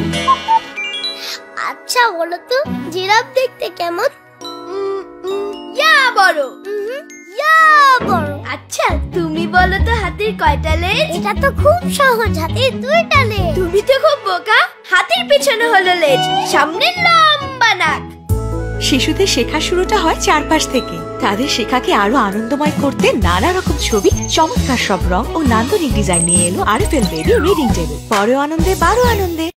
আচ্ছা বলো তো, জিরাফ দেখতে কেমন? ইয়া বড়। ইয়া বড়। আচ্ছা তুমি বলো তো হাতির কয়টা লেজ? এটা তো খুব সহজ, হাতির 2টা লেজ। তুমি তো খুব বোকা। হাতির পেছনে হলো লেজ, সামনে লম্বা নাক। শিশুদের শেখা শুরুটা হয় চারপাশ থেকে। তাদের শেখাকে আরো আনন্দময় করতে নানা রকম ছবি, চমৎকার সব রং ও নান্দনিক ডিজাইন নিয়ে এলো আরএফএল বেবি রিডিং টেবিল। পরেও আনন্দে, বারো আনন্দে।